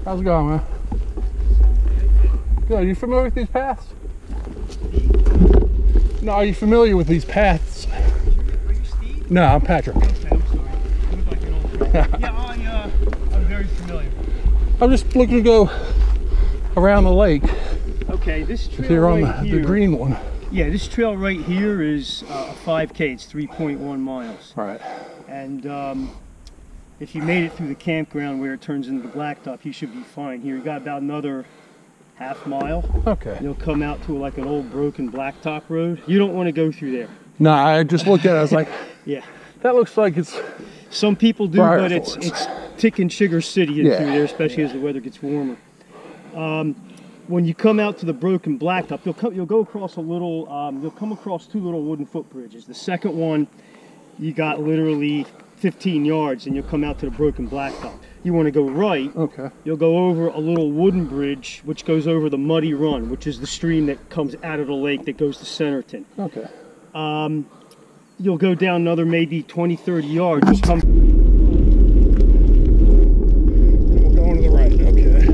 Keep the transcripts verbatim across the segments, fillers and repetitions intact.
How's it going, man? Good. Are you familiar with these paths? No, are you familiar with these paths? Are you Steve? No, I'm Patrick. Okay, I'm sorry. You look like an old friend. Yeah, I, uh, I'm very familiar. I'm just looking to go around the lake. Okay, this trail Here on right the, here. the green one. Yeah, this trail right here is uh, a five K. It's three point one miles. Right. And um, if you made it through the campground where it turns into the blacktop, you should be fine. Here, you got about another half mile. Okay. You'll come out to like an old broken blacktop road. You don't want to go through there. No, I just looked at it. I was like, yeah, that looks like it's. Some people do, Briar but it's Thorns. it's ticking sugar city Yeah. through there, especially Yeah. as the weather gets warmer. Um, when you come out to the broken blacktop, you'll come, you'll go across a little. Um, you'll come across two little wooden footbridges. The second one, you got literally fifteen yards, and you'll come out to the broken blacktop. You want to go right. Okay. You'll go over a little wooden bridge, which goes over the Muddy Run, which is the stream that comes out of the lake that goes to Centerton. Okay. Um, you'll go down another maybe twenty, thirty yards. Just come. We're going to the right. Okay.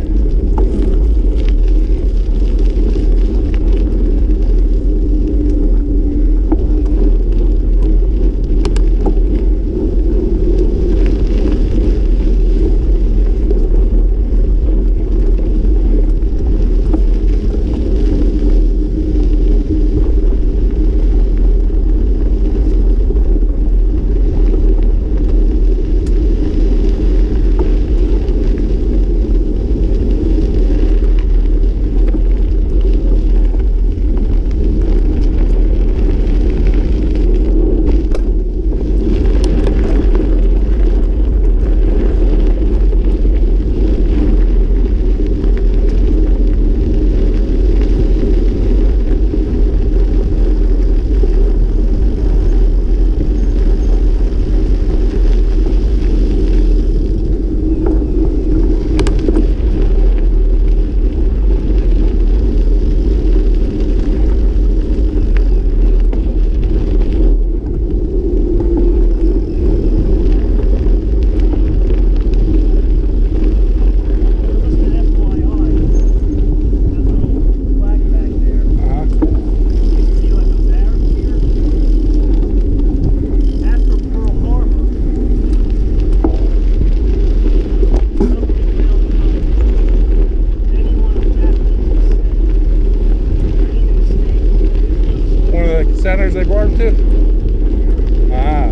Centers they brought him to? Ah.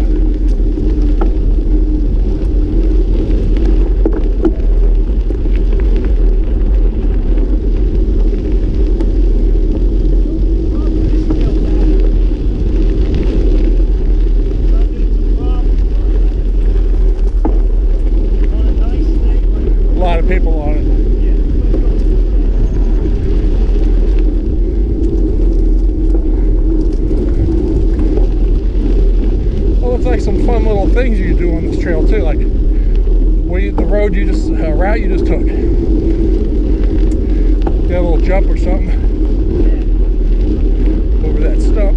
A lot of people on it. Looks like some fun little things you can do on this trail too, like where you, the road you just uh, route you just took. Get a little jump or something over that stump.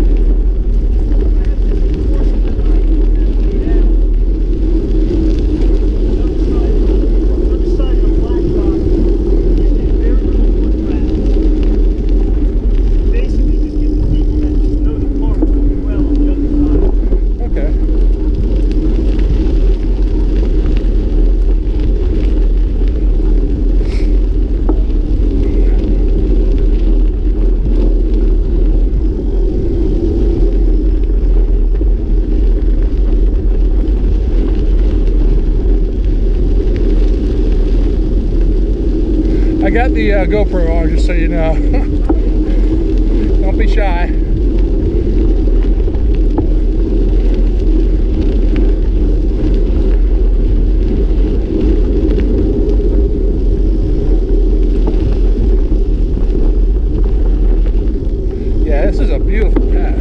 I got the uh, GoPro on, just so you know. Don't be shy. Yeah, this is a beautiful path.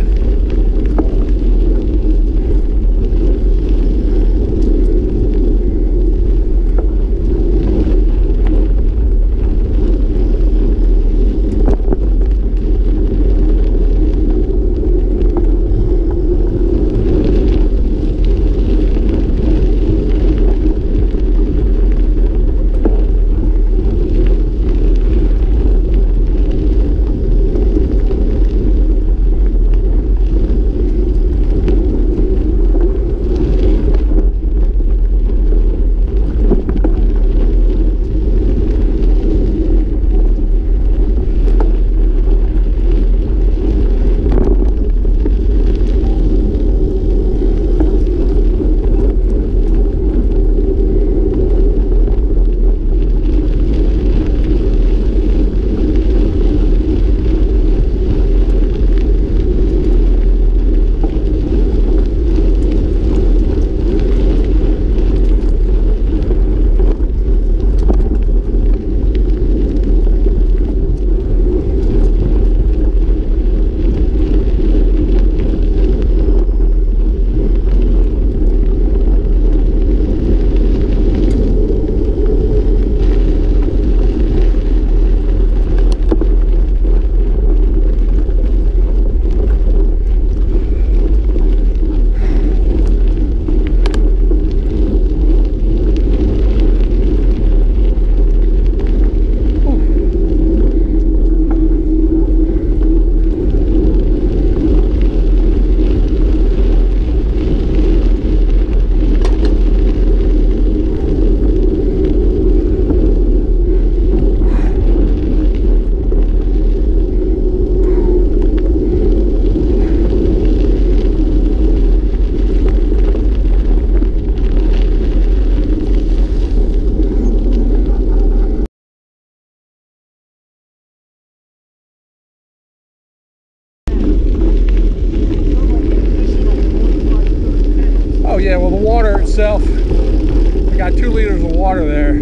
liters of water there.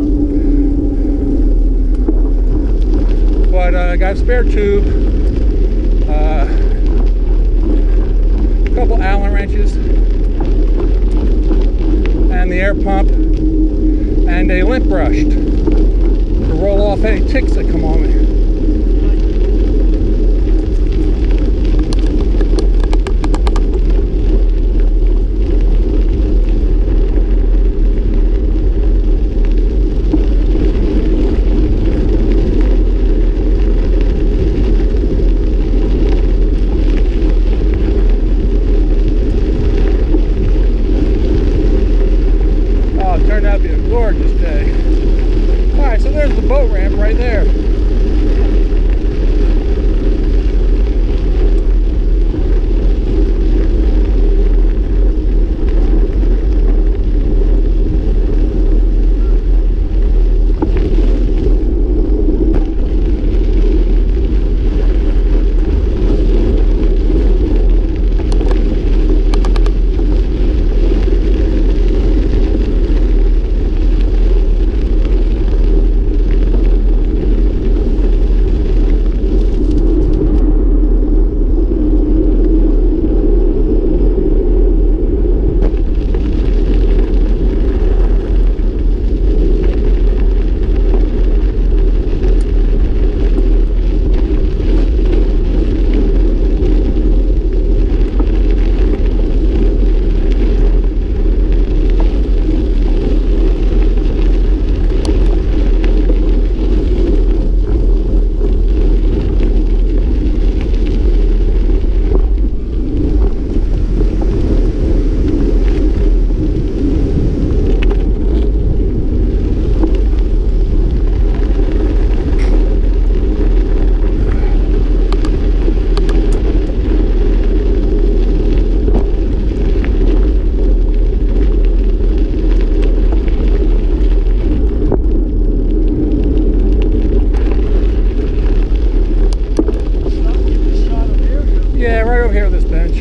But uh, I got a spare tube, uh, a couple Allen wrenches, and the air pump, and a lint brush to roll off any ticks that come on me. Turned out to be a gorgeous day. Alright, so there's the boat ramp right there. Yeah, right over here on this bench.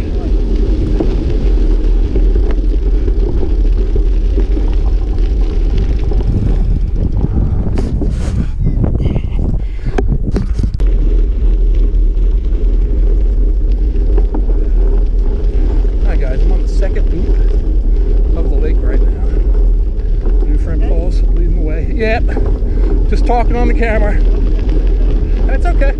Hi guys, I'm on the second loop of the lake right now. New friend Paul's leading the way. Yep, just talking on the camera. That's okay.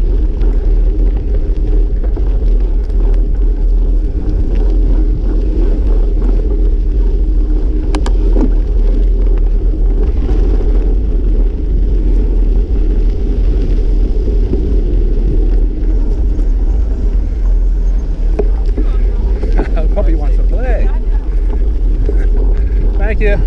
Puppy wants to play. Thank you.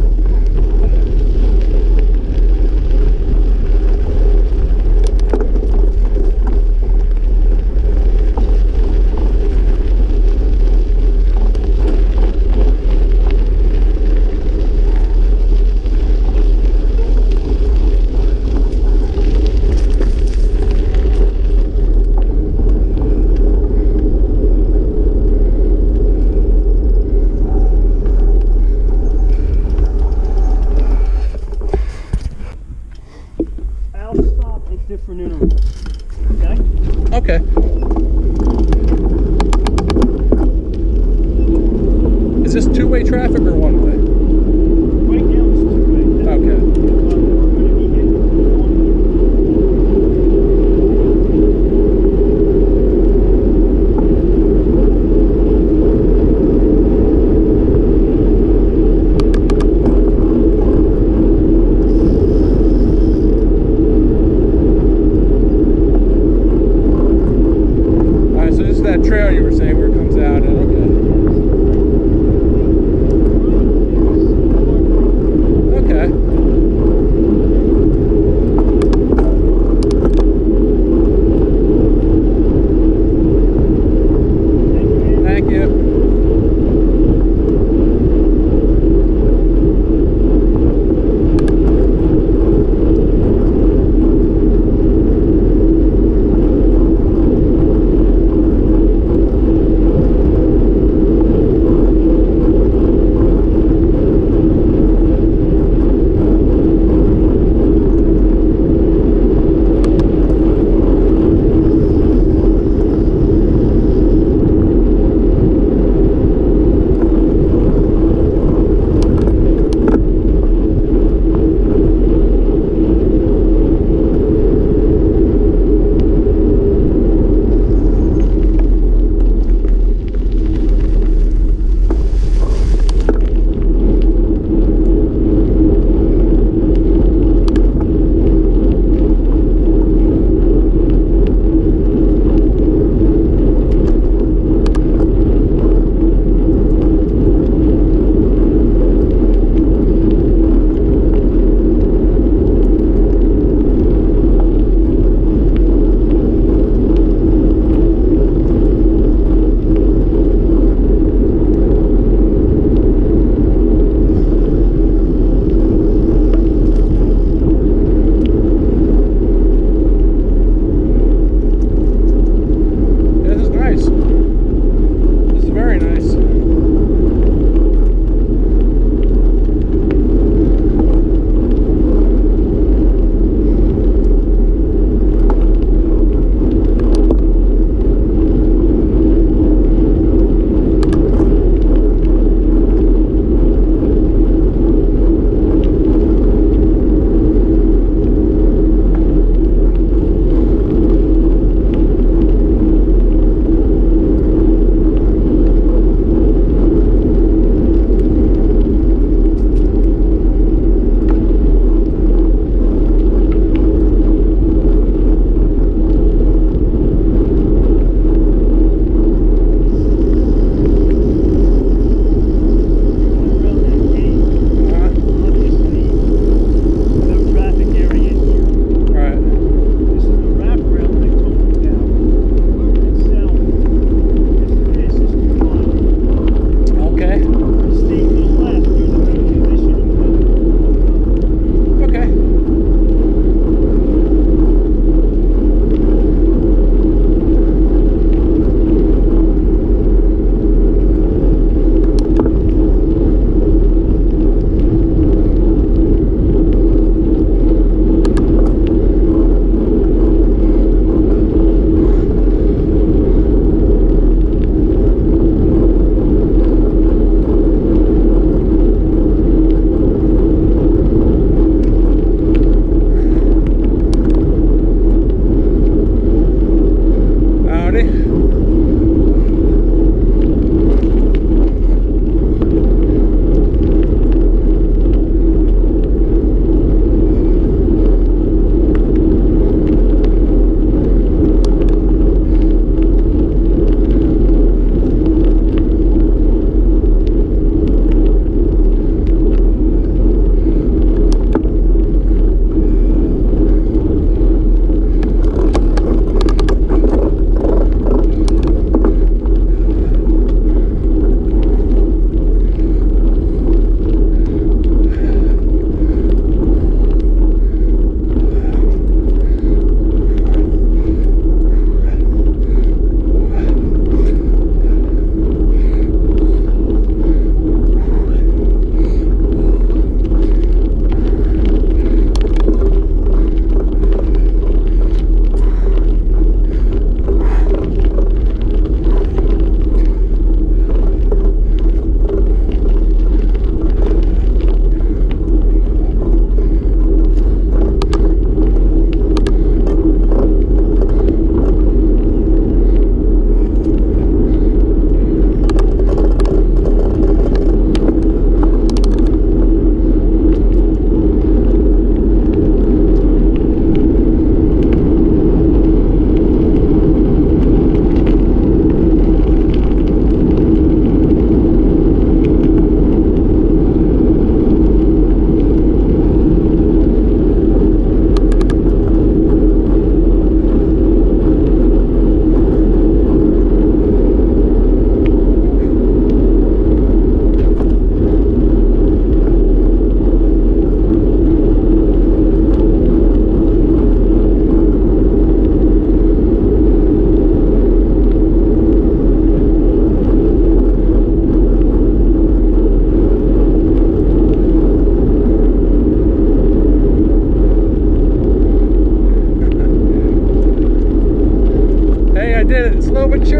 Different intervals. Okay? Okay. Is this two-way traffic or one-way? Right now it's two-way. Okay. That trail you were saying where it comes out at, okay.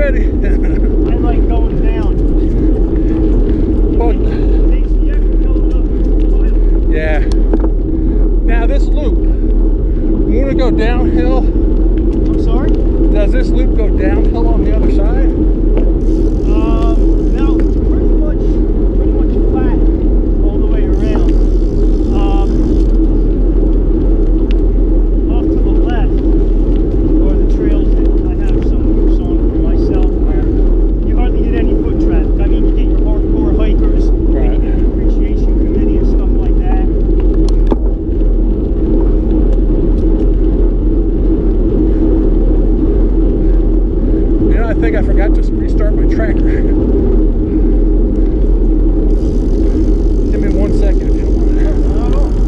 ready. I like going down. Well, Takes the effort going up. yeah. Now this loop, you want to go downhill? I'm sorry? Does this loop go downhill on the other side? Um, no, pretty much, pretty much flat all the way around. Um, off to the left are the trails that I have some routes on for myself where you hardly get any foot traffic. I mean, you get your hardcore hikers, Right. you get the appreciation committee and stuff like that. You know, I think I forgot to restart my tracker. Give me one second if you don't mind. Not at all.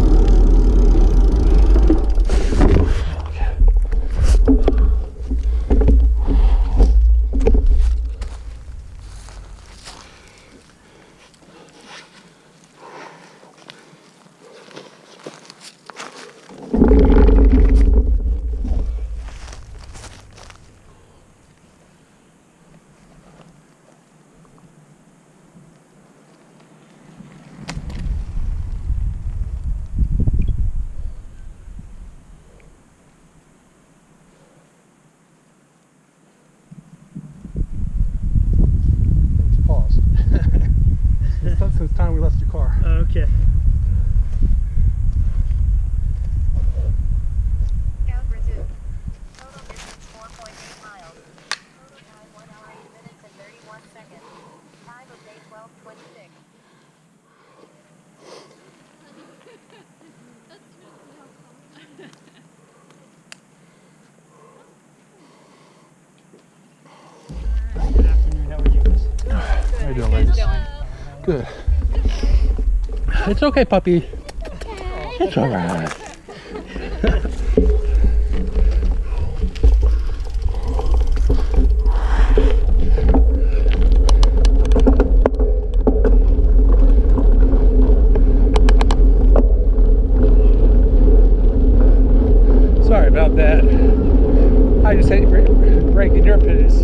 It's paused. since, since the time we left your car. Okay. Scout resumed. Total distance four point eight miles. Total time one hour eight minutes and thirty-one seconds. Time of day twelve twenty-six. Good afternoon, how are you guys? How you doing, ladies? Good. It's okay, puppy. It's all right. Sorry about that. I just hate bre- breaking your pace.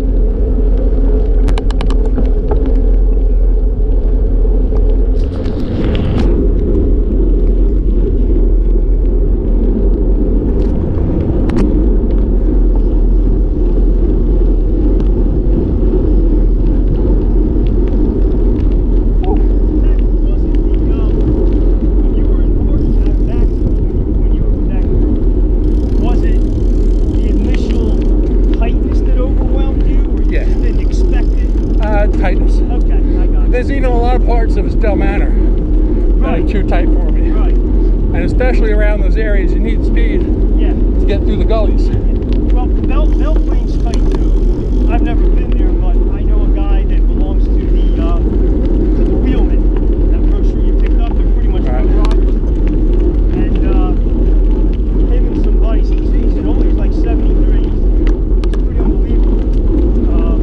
There's even a lot of parts of Estelle Manor that Right. are too tight for me. Right. And especially around those areas, you need speed Yeah. to get through the gullies. Well, Bell, Bell Plain's tight too. I've never been there, but I know a guy that belongs to the uh, to the Wheelman. That brochure you picked up, they're pretty much Right. road riders. And uh, him and some buddies, he's, he's an old, he's like seventy-three. He's pretty unbelievable. Uh,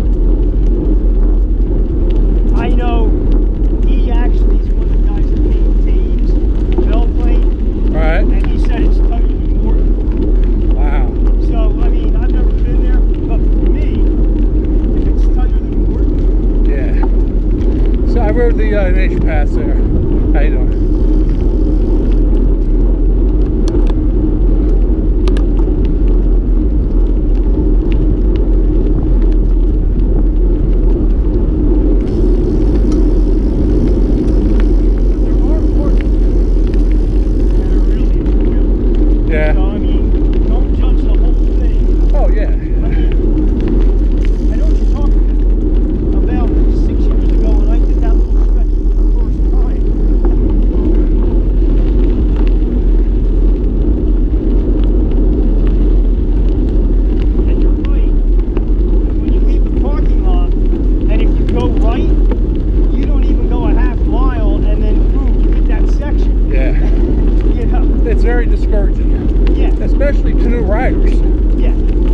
I know he actually is one of the guys that maintains Bell Plain. Right. And he said it's tighter than Morton. Wow. So, I mean, I've never been there, but for me, if it's tighter than Morton, Yeah. So I rode the uh, nature pass there. How you doing? there are parts that are really enjoyable. So, Yeah. I mean, don't judge the whole thing. Oh yeah. I mean, I know what you're talking about. About six years ago when I did that little stretch for the first time. And you're right. When you leave the parking lot, and if you go right, you don't even go a half mile, and then boom, you hit that section. Yeah. You know? It's very discouraging, Yeah. especially to new riders. Yeah.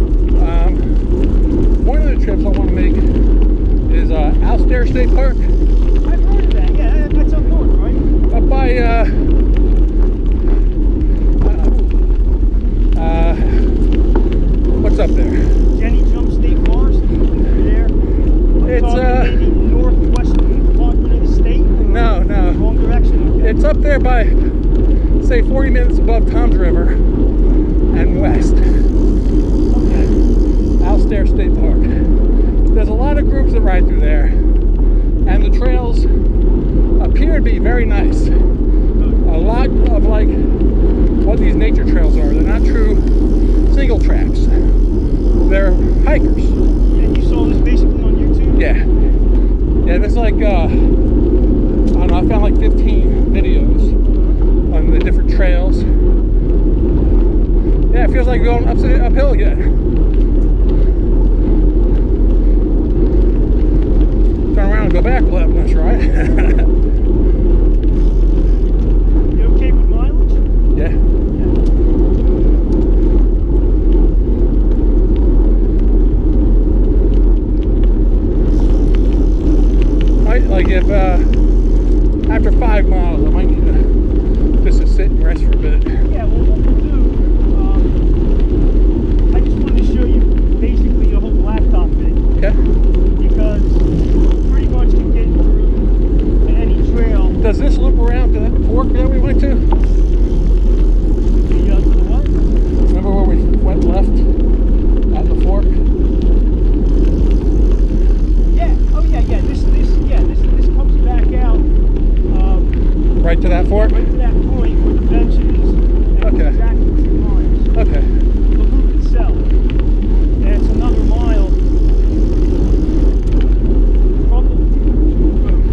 Um, one of the trips I want to make is uh, Alstair State Park I've heard of that. Yeah, that's up north, right? up by uh, uh, uh, what's up there? Jenny Jump State Park. say forty minutes above Tom's River and west. Okay. Alstair State Park. There's a lot of groups that ride through there, and the trails appear to be very nice. A lot of like what these nature trails are. They're not true single tracks. They're hikers. And you saw this basically on YouTube? Yeah. Yeah, there's like, uh, I don't know, I found like fifteen videos on the different trails. Yeah, it feels like going up, uphill again. Turn around and go back a little, I'm not sure, right? You okay with mileage? Yeah. Like if uh, after five miles, I might need to just to sit and rest for a bit. Yeah, well, what we'll do, um, I just wanted to show you basically the whole blacktop thing. Okay. Because pretty much can get through any trail. Does this loop around to that fork that we went to? The, uh, to the what? Remember where we went left at the fork? Yeah. Oh yeah, yeah. This, this, yeah. This, this comes back out. Um, Right to that fork? Right to that point where the bench is. And Okay. it's exactly two miles. Okay. The loop itself. And it's another mile from the loop to the boat.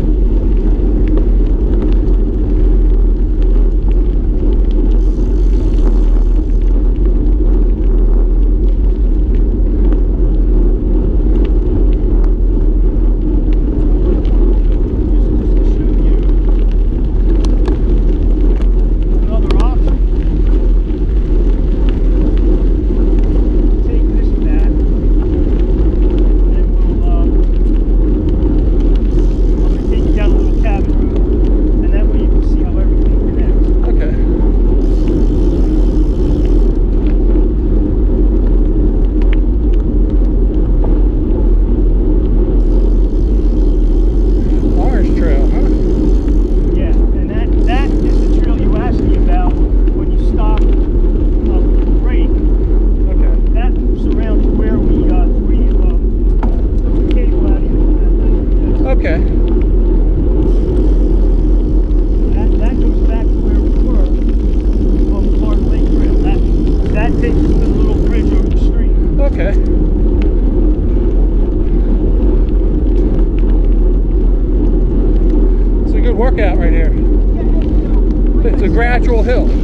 Workout right here. It's a gradual hill. For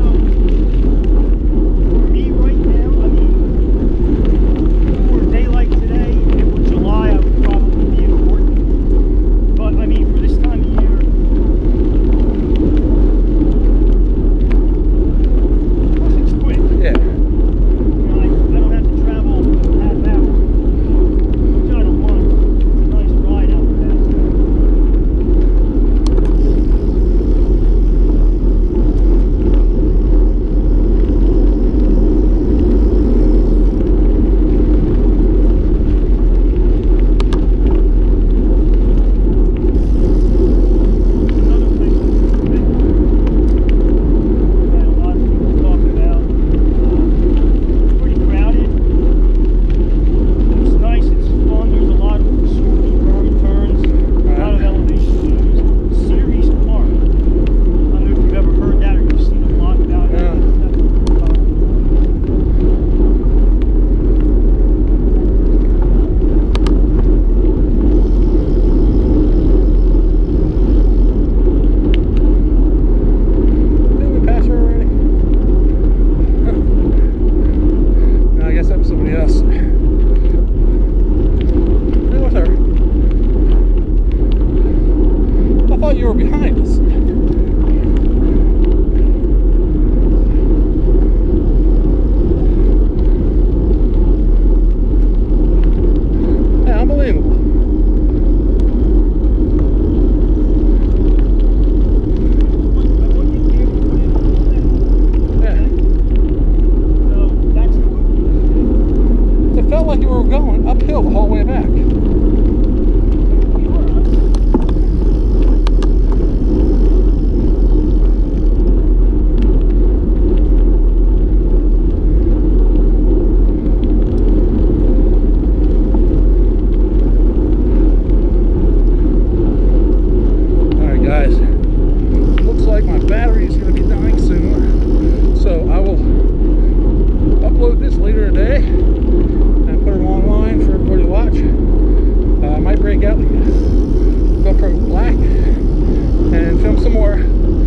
me right now, I mean, for a day like today, if it were July, I would probably be in court. But I mean, for this time of year, plus it's quick. Yeah. You know, I, I don't have to travel half hour, which I don't mind. It's a nice ride out there. out the GoPro Black and film some more